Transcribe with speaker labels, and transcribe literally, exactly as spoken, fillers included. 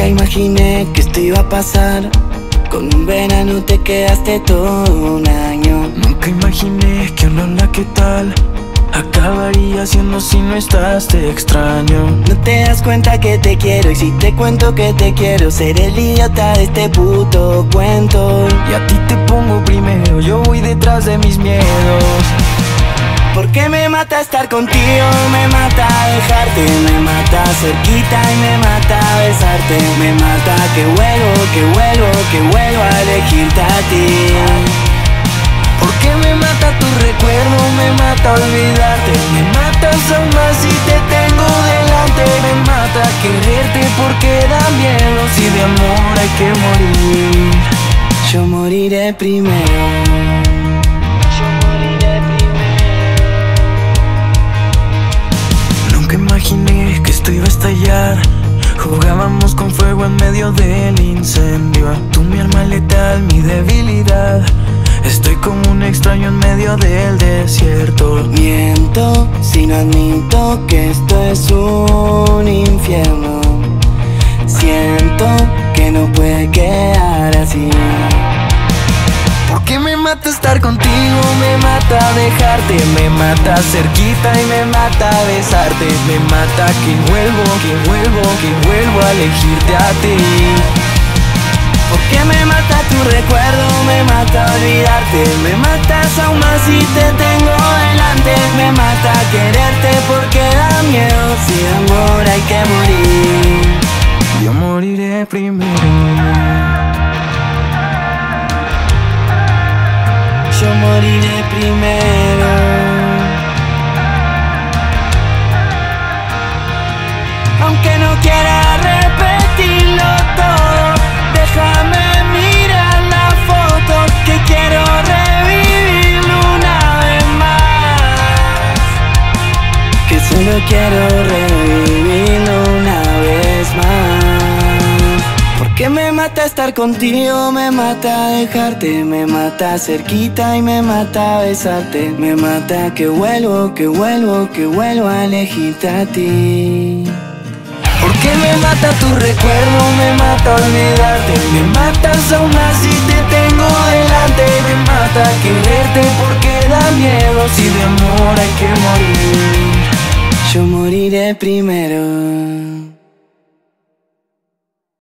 Speaker 1: Nunca imaginé que esto iba a pasar. Con un verano te quedaste todo un año.
Speaker 2: Nunca imaginé que un hola, ¿qué tal? Acabaría siendo si no estás, te extraño.
Speaker 1: No te das cuenta que te quiero, y si te cuento que te quiero, seré el idiota de este puto cuento.
Speaker 2: Y a ti te pongo primero, yo voy detrás de mis miedos.
Speaker 1: Porque me mata estar contigo, me mata dejarte, me mata cerquita y me mata besarte. Me mata que vuelvo, que vuelvo, que vuelvo a elegirte a ti.
Speaker 2: Porque me mata tu recuerdo, me mata olvidarte. Me matas aún más si te tengo delante. Me mata quererte porque da miedo. Si de amor hay que morir,
Speaker 1: yo moriré primero. Yo moriré primero.
Speaker 2: Nunca imaginé que esto iba a estallar. Jugábamos con fuego en medio del incendio. Tú mi arma letal, mi debilidad. Estoy como un extraño en medio del desierto.
Speaker 1: Miento si no admito que esto es un infierno. Siento que no puede quedar así.
Speaker 2: Porque me mata estar contigo, me mata dejarte. Me mata cerquita y me mata besarte. Me mata que vuelvo, que vuelvo, que vuelvo a elegirte a ti.
Speaker 1: Porque me mata tu recuerdo, me mata olvidarte. Me matas aún más si te tengo delante. Me mata quererte porque da miedo. Si de amor hay que morir,
Speaker 2: yo moriré primero.
Speaker 1: Yo moriré primero. Aunque no quiera repetirlo todo, déjame mirar la foto, que quiero revivirlo una vez más. Que solo quiero revivirlo una vez más. Porque me mata estar contigo, me mata dejarte. Me mata cerquita y me mata besarte. Me mata que vuelvo, que vuelvo, que vuelvo a elegirte a ti.
Speaker 2: Porque me mata tu recuerdo, me mata olvidarte. Me matas aún más si te tengo delante. Me mata quererte porque da miedo. Si de amor hay que morir,
Speaker 1: yo moriré primero.